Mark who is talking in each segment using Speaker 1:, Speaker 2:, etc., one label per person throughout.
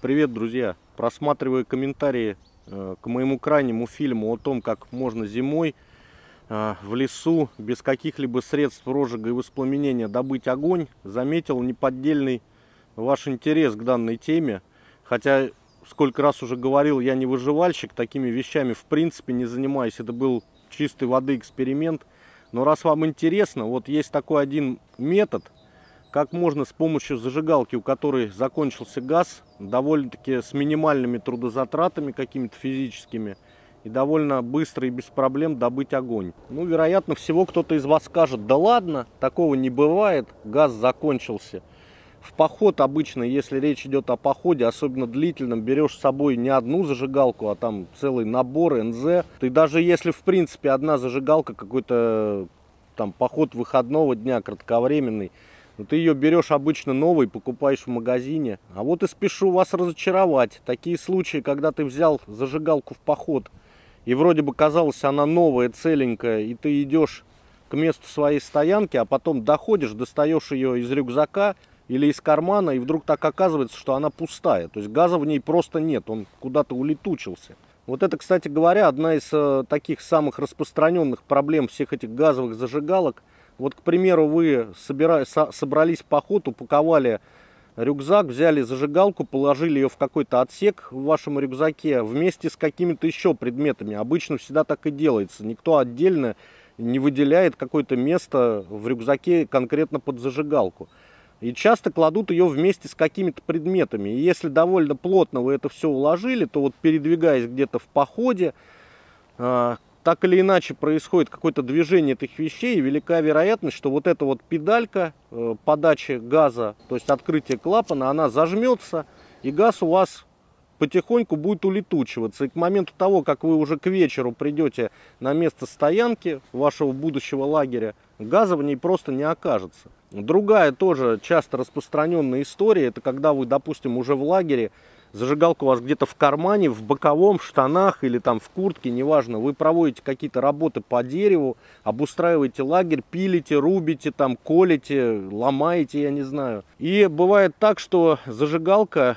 Speaker 1: Привет, друзья! Просматривая комментарии к моему крайнему фильму о том, как можно зимой в лесу без каких-либо средств розжига и воспламенения добыть огонь, заметил неподдельный ваш интерес к данной теме. Хотя, сколько раз уже говорил, я не выживальщик, такими вещами в принципе не занимаюсь. Это был чистой воды эксперимент. Но раз вам интересно, вот есть такой один метод, как можно с помощью зажигалки, у которой закончился газ, довольно-таки с минимальными трудозатратами какими-то физическими, и довольно быстро и без проблем добыть огонь. Ну, вероятно, всего кто-то из вас скажет: да ладно, такого не бывает, газ закончился. В поход обычно, если речь идет о походе, особенно длительном, берешь с собой не одну зажигалку, а там целый набор НЗ. И даже если в принципе одна зажигалка, какой-то там поход выходного дня, кратковременный, но ты ее берешь обычно новой, покупаешь в магазине. А вот и спешу вас разочаровать. Такие случаи, когда ты взял зажигалку в поход, и вроде бы казалось, она новая, целенькая, и ты идешь к месту своей стоянки, а потом доходишь, достаешь ее из рюкзака или из кармана, и вдруг так оказывается, что она пустая. То есть газа в ней просто нет, он куда-то улетучился. Вот это, кстати говоря, одна из таких самых распространенных проблем всех этих газовых зажигалок. Вот, к примеру, вы собрались в поход, упаковали рюкзак, взяли зажигалку, положили ее в какой-то отсек в вашем рюкзаке вместе с какими-то еще предметами. Обычно всегда так и делается. Никто отдельно не выделяет какое-то место в рюкзаке конкретно под зажигалку. И часто кладут ее вместе с какими-то предметами. И если довольно плотно вы это все уложили, то вот передвигаясь где-то в походе, так или иначе происходит какое-то движение этих вещей, и велика вероятность, что вот эта вот педалька подачи газа, то есть открытие клапана, она зажмется, и газ у вас потихоньку будет улетучиваться. И к моменту того, как вы уже к вечеру придете на место стоянки вашего будущего лагеря, газа в ней просто не окажется. Другая тоже часто распространенная история, это когда вы, допустим, уже в лагере, зажигалка у вас где-то в кармане, в боковом, в штанах или там в куртке, неважно. Вы проводите какие-то работы по дереву, обустраиваете лагерь, пилите, рубите, там, колите, ломаете, я не знаю. И бывает так, что зажигалка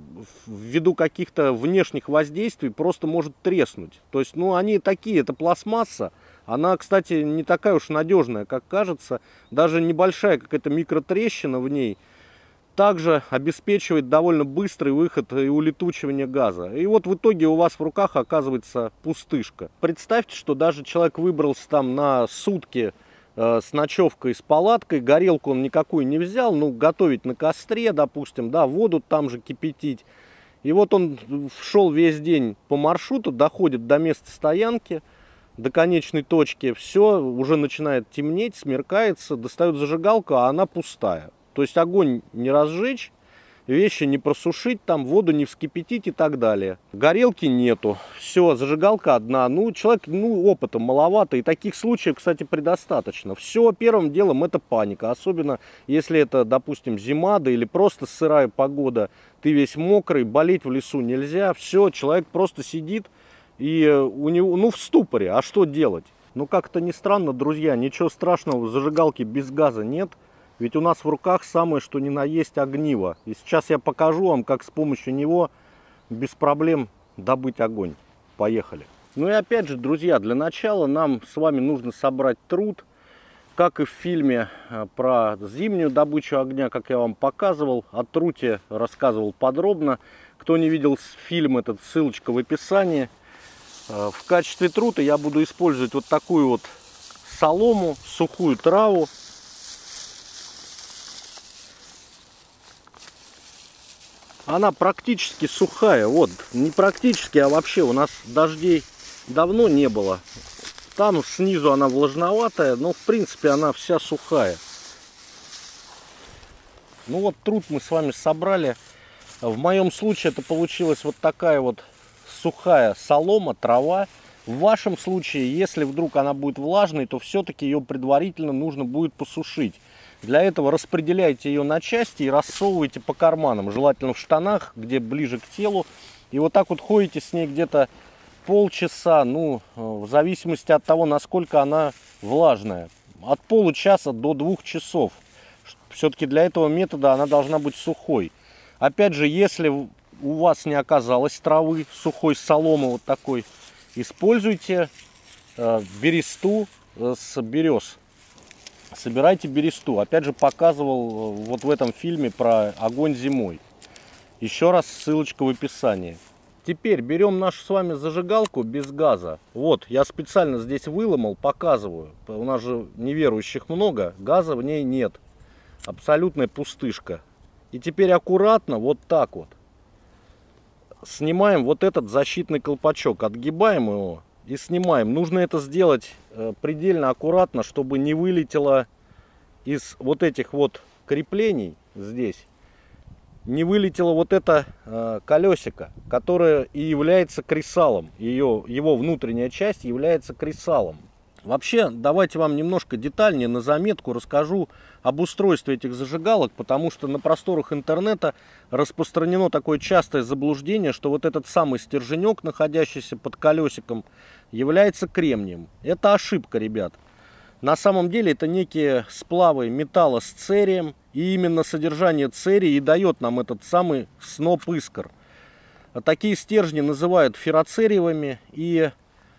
Speaker 1: ввиду каких-то внешних воздействий просто может треснуть. То есть, ну, они такие, это пластмасса. Она, кстати, не такая уж надежная, как кажется. Даже небольшая какая-то микротрещина в ней также обеспечивает довольно быстрый выход и улетучивание газа. И вот в итоге у вас в руках оказывается пустышка. Представьте, что даже человек выбрался там на сутки с ночевкой, с палаткой, горелку он никакую не взял, ну, готовить на костре, допустим, да, воду там же кипятить. И вот он шел весь день по маршруту, доходит до места стоянки, до конечной точки, все, уже начинает темнеть, смеркается, достает зажигалку, а она пустая. То есть огонь не разжечь, вещи не просушить, там воду не вскипятить и так далее. Горелки нету, все, зажигалка одна. Ну, человек, опыта маловато, и таких случаев, кстати, предостаточно. Все, первым делом это паника, особенно если это, допустим, зима, да или просто сырая погода, ты весь мокрый, болеть в лесу нельзя. Все, человек просто сидит и у него, в ступоре. А что делать? Ну, как-то не странно, друзья, ничего страшного в зажигалке без газа нет. Ведь у нас в руках самое что ни на есть огниво. И сейчас я покажу вам, как с помощью него без проблем добыть огонь. Поехали. Ну и опять же, друзья, для начала нам с вами нужно собрать труд. Как и в фильме про зимнюю добычу огня, как я вам показывал, о труте рассказывал подробно. Кто не видел фильм, этот ссылочка в описании. В качестве трута я буду использовать вот такую вот солому, сухую траву. Она практически сухая, вот, не практически, а вообще у нас дождей давно не было. Там снизу она влажноватая, но в принципе она вся сухая. Ну вот труд мы с вами собрали. В моем случае это получилась вот такая вот сухая солома, трава. В вашем случае, если вдруг она будет влажной, то все-таки ее предварительно нужно будет посушить. Для этого распределяйте ее на части и рассовывайте по карманам, желательно в штанах, где ближе к телу. И вот так вот ходите с ней где-то полчаса, ну, в зависимости от того, насколько она влажная. От получаса до 2 часов. Все-таки для этого метода она должна быть сухой. Опять же, если у вас не оказалось травы, сухой соломы вот такой, используйте бересту с берез. Собирайте бересту. Опять же, показывал вот в этом фильме про огонь зимой. Еще раз ссылочка в описании. Теперь берем нашу с вами зажигалку без газа. Вот, я специально здесь выломал, показываю. У нас же неверующих много, газа в ней нет. Абсолютная пустышка. И теперь аккуратно, вот так вот, снимаем вот этот защитный колпачок. Отгибаем его и снимаем. Нужно это сделать предельно аккуратно, чтобы не вылетело из вот этих вот креплений здесь. Не вылетело вот это колесико, которое и является кресалом. Его внутренняя часть является кресалом. Вообще, давайте вам немножко детальнее на заметку расскажу об устройстве этих зажигалок, потому что на просторах интернета распространено такое частое заблуждение, что вот этот самый стерженек, находящийся под колесиком, является кремнием. Это ошибка, ребят. На самом деле это некие сплавы металла с церием, и именно содержание церии и дает нам этот самый сноп искр. Такие стержни называют ферроцериевыми, и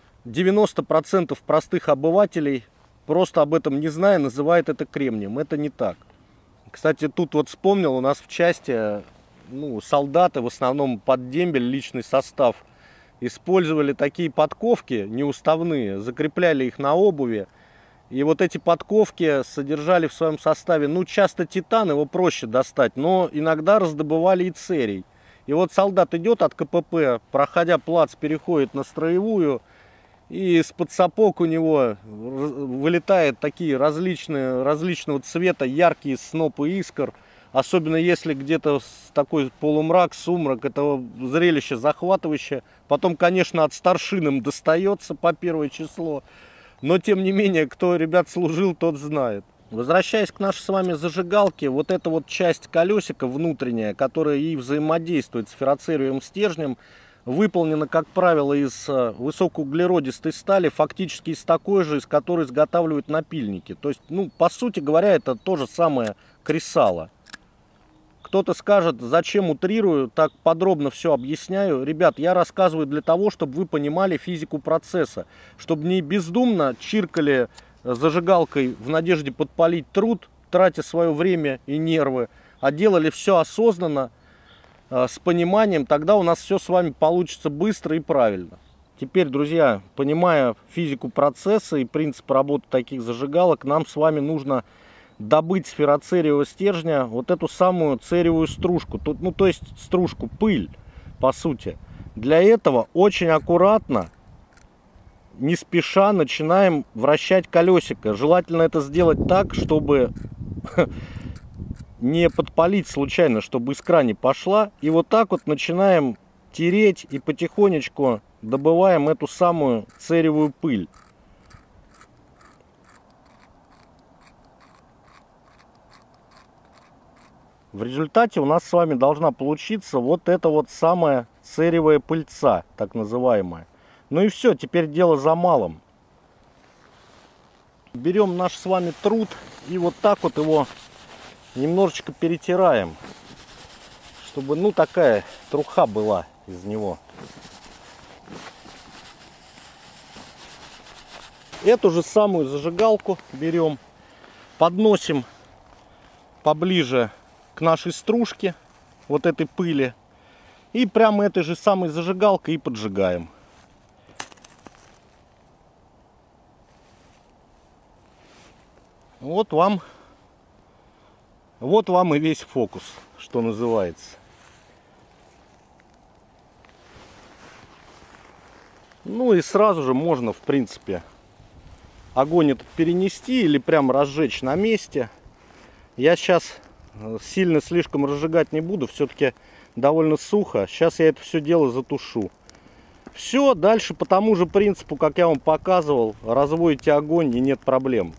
Speaker 1: 90% простых обывателей, просто об этом не зная, называют это кремнием. Это не так. Кстати, тут вот вспомнил, у нас в части солдаты, в основном под дембель, личный состав, использовали такие подковки неуставные, закрепляли их на обуви. И вот эти подковки содержали в своем составе, часто титан, его проще достать, но иногда раздобывали и церий. И вот солдат идет от КПП, проходя плац, переходит на строевую, и из-под сапог у него вылетают такие различного цвета яркие снопы искр. Особенно если где-то такой полумрак, сумрак, это зрелище захватывающее. Потом, конечно, от старшин им достается по первое число. Но, тем не менее, кто, ребят, служил, тот знает. Возвращаясь к нашей с вами зажигалке, вот эта вот часть колесика внутренняя, которая и взаимодействует с ферроцериевым стержнем, выполнена, как правило, из высокоуглеродистой стали, фактически из такой же, из которой изготавливают напильники. То есть, по сути говоря, это то же самое кресало. Кто-то скажет, зачем утрирую, так подробно все объясняю. Ребят, я рассказываю для того, чтобы вы понимали физику процесса. Чтобы не бездумно чиркали зажигалкой в надежде подпалить труд, тратя свое время и нервы, а делали все осознанно, с пониманием, тогда у нас все с вами получится быстро и правильно. Теперь, друзья, понимая физику процесса и принцип работы таких зажигалок, нам с вами нужно добыть с ферроцериевого стержня вот эту самую цериевую стружку, то есть стружку, пыль, по сути. Для этого очень аккуратно, не спеша начинаем вращать колесико. Желательно это сделать так, чтобы не подпалить случайно, чтобы искра не пошла. И вот так вот начинаем тереть и потихонечку добываем эту самую цериевую пыль. В результате у нас с вами должна получиться вот эта вот самая цериевая пыльца, так называемая. Ну и все, теперь дело за малым. Берем наш с вами труд и вот так вот его немножечко перетираем, чтобы такая труха была из него. Эту же самую зажигалку берем, подносим поближе к нашей стружке, вот этой пыли, и прямо этой же самой зажигалкой и поджигаем. Вот вам и весь фокус, что называется. И сразу же можно, в принципе, огонь этот перенести или прям разжечь на месте. Я сейчас сильно слишком разжигать не буду, все-таки довольно сухо. Сейчас я это все дело затушу. Все, дальше по тому же принципу, как я вам показывал, разводите огонь и нет проблем.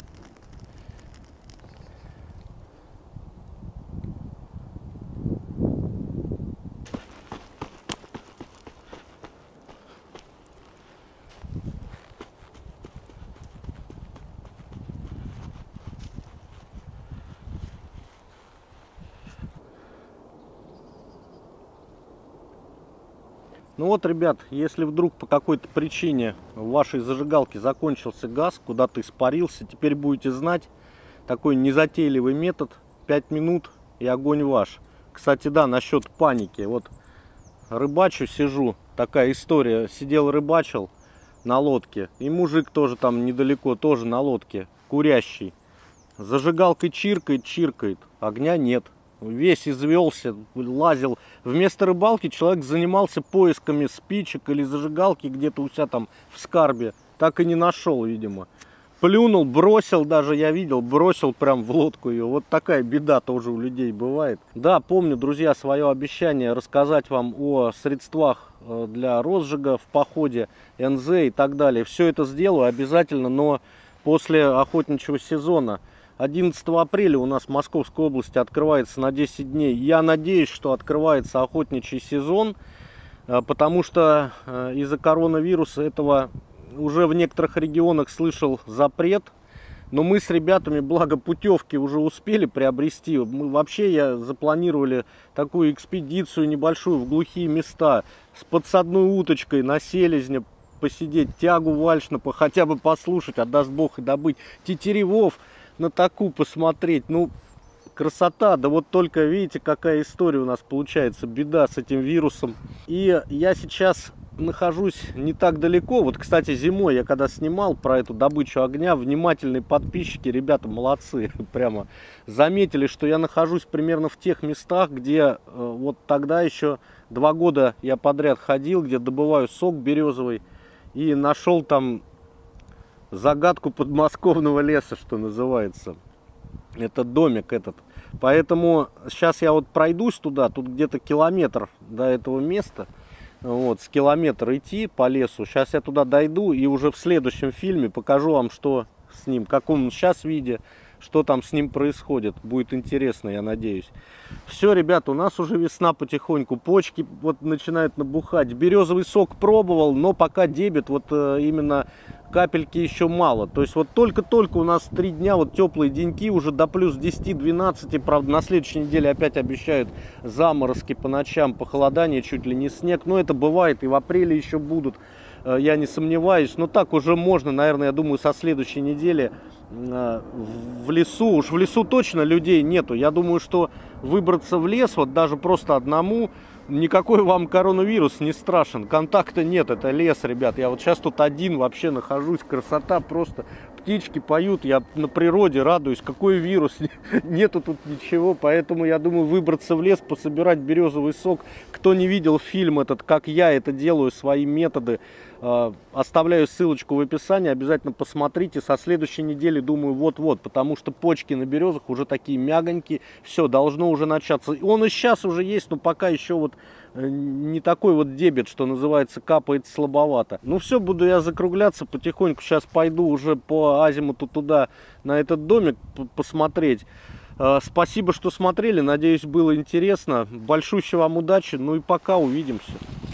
Speaker 1: Ну вот, ребят, если вдруг по какой-то причине в вашей зажигалке закончился газ, куда-то испарился, теперь будете знать такой незатейливый метод. 5 минут и огонь ваш. Кстати, да, насчет паники. Вот рыбачу, сижу, такая история. Сидел, рыбачил на лодке. И мужик тоже там недалеко, тоже на лодке, курящий. Зажигалкой чиркает, чиркает, огня нет. Весь извелся, лазил. Вместо рыбалки человек занимался поисками спичек или зажигалки где-то у себя там в скарбе. Так и не нашел, видимо. Плюнул, бросил, даже я видел, бросил прям в лодку ее. Вот такая беда тоже у людей бывает. Да, помню, друзья, свое обещание рассказать вам о средствах для розжига в походе, НЗ и так далее. Все это сделаю обязательно, но после охотничьего сезона. 11 апреля у нас в Московской области открывается на 10 дней. Я надеюсь, что открывается охотничий сезон, потому что из-за коронавируса этого уже в некоторых регионах слышал запрет. Но мы с ребятами, благо, путевки уже успели приобрести. Я запланировали такую экспедицию небольшую в глухие места с подсадной уточкой на селезня, посидеть, тягу вальшну, хотя бы послушать, а даст бог и добыть тетеревов, на таку посмотреть. Ну, красота. Да вот только видите, какая история у нас получается. Беда с этим вирусом. И я сейчас нахожусь не так далеко. Вот, кстати, зимой я когда снимал про эту добычу огня, внимательные подписчики, ребята, молодцы, прямо заметили, что я нахожусь примерно в тех местах, где вот тогда еще 2 года я подряд ходил, где добываю сок березовый, и нашел там загадку подмосковного леса, что называется. Это домик этот. Поэтому сейчас я вот пройдусь туда, тут где-то километр до этого места. Вот, с километра идти по лесу. Сейчас я туда дойду и уже в следующем фильме покажу вам, что с ним, в каком он сейчас виде, что там с ним происходит. Будет интересно, я надеюсь. Все, ребята, у нас уже весна потихоньку. Почки вот начинают набухать. Березовый сок пробовал, но пока дебет вот именно капельки еще мало. То есть вот только-только у нас 3 дня вот теплые деньки, уже до плюс 10-12. Правда, на следующей неделе опять обещают заморозки по ночам, похолодание, чуть ли не снег. Но это бывает и в апреле еще будут, я не сомневаюсь. Но так уже можно, наверное, я думаю, со следующей недели в лесу. Уж в лесу точно людей нету. Я думаю, что выбраться в лес, вот даже просто одному, никакой вам коронавирус не страшен. Контакта нет, это лес, ребят. Я вот сейчас тут один вообще нахожусь. Красота просто. Птички поют, я на природе радуюсь. Какой вирус? Нету тут ничего. Поэтому я думаю, выбраться в лес, пособирать березовый сок. Кто не видел фильм этот, как я это делаю, свои методы, оставляю ссылочку в описании. Обязательно посмотрите. Со следующей недели, думаю, вот-вот. Потому что почки на березах уже такие мягонькие. Все, должно уже начаться. Он и сейчас уже есть, но пока еще вот не такой вот дебет, что называется, капает слабовато. Ну все, буду я закругляться потихоньку. Сейчас пойду уже по азимуту туда, на этот домик посмотреть. Спасибо, что смотрели. Надеюсь, было интересно. Большущей вам удачи. Ну и пока, увидимся.